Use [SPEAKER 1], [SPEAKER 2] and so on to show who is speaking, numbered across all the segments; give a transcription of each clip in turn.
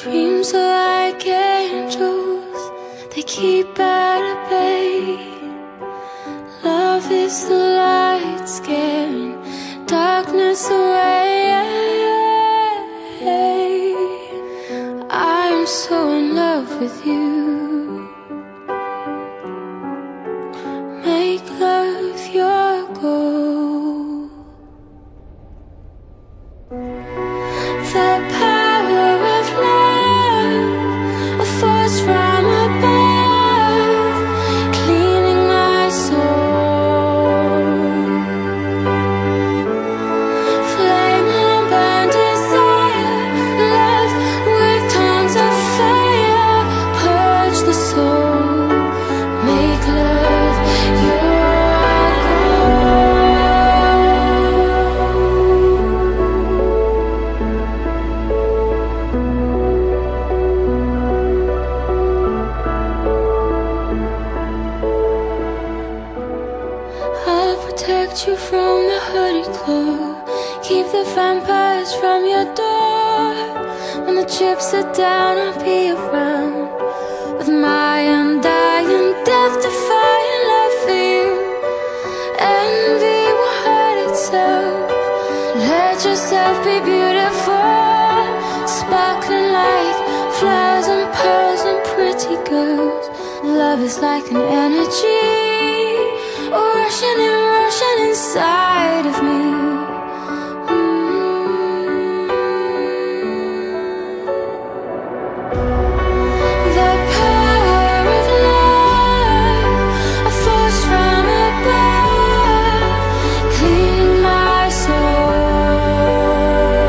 [SPEAKER 1] Dreams are like angels, they keep at bay. Love is the light scaring darkness away. I'm so in love with you. Make love your goal. The power of love, a force from above, cleaning my soul. Flame on burn desire, love with tongues of fire, purge the soul, make love your I'll protect you from the hooded claw, keep the vampires from your door. When the chips are down, I'll be around with my undying, death-defying love for you. Envy will hurt itself. Let yourself be beautiful, sparkling like flowers and pearls and pretty girls. Love is like an energy, rushing inside of me. The power of love, a force from above, cleaning my soul.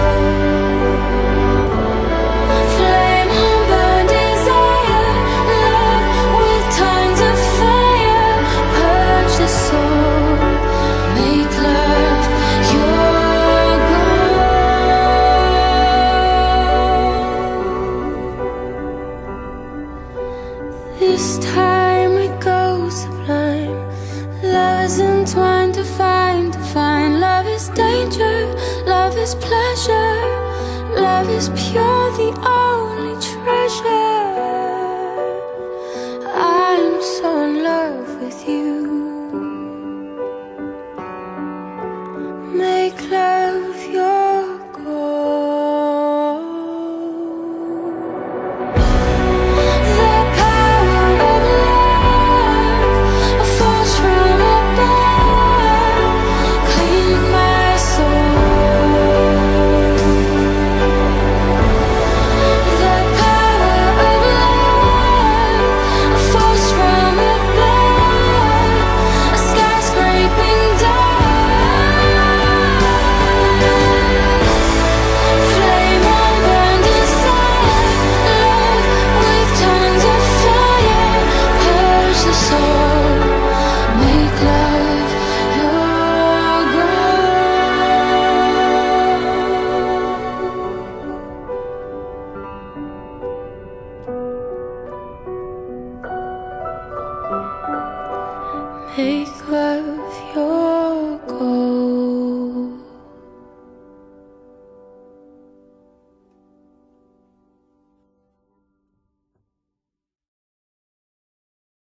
[SPEAKER 1] Flame on burn desire, love with tongues of fire, purge the soul, make love your goal. This time we go sublime. Love is entwined to find. Love is danger, love is pleasure, love is pure, the only treasure. I'm so in love with you. Make love your goal. The power of love, a force from above, cleaning my soul. The power of love, a force from above, a skyscraping dawn. Flame on burn desire, love with tongues of fire, purge the soul, make love your goal. Make love